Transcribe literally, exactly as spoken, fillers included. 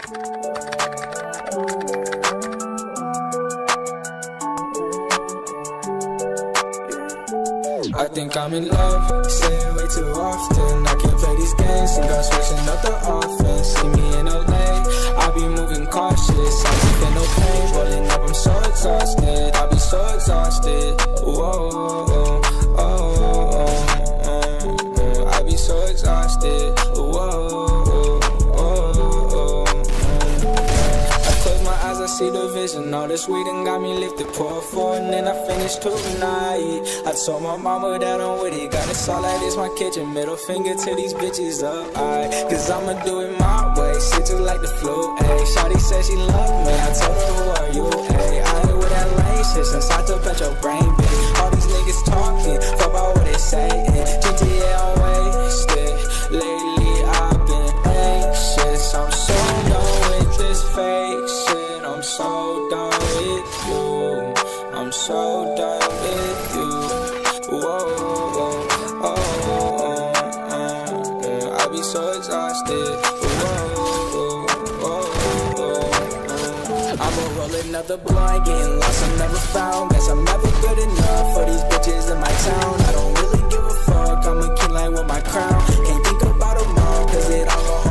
I think I'm in love, say it way too often. I can't play these games, think I'm switching up the offense. See me in L A, I be moving cautious. I be feeling no pain, rolling up, I'm so exhausted. I be so exhausted, whoa, oh, oh, oh, oh, oh. I be so exhausted, whoa, oh, oh, oh, oh. I close my eyes, I see the vision. All this weed and got me lifted, pour four and then I finish two tonight. I told my mama that I'm with it, got it all like this my kitchen. Middle finger to these bitches up, aight, cause I'ma do it my way, shit just like the flu, ayy. Shawty said she love me, I told her who are you, ayy. I ain't with that lame shit since I took out your brain, bitch. All these niggas talking, fuck about what they saying. G T A on wasted, lately I've been anxious. I'm so done with this fake shit, I'm so done with you, I'm so done with you. Whoa, whoa, oh, oh, oh, oh. I be so exhausted. Whoa, whoa, oh, oh, oh. I'ma roll another blunt, getting lost, I'm never found. Guess I'm never good enough for these bitches in my town. I don't really give a fuck, I'ma keep like with my crown. Can't think about them all, cause it all go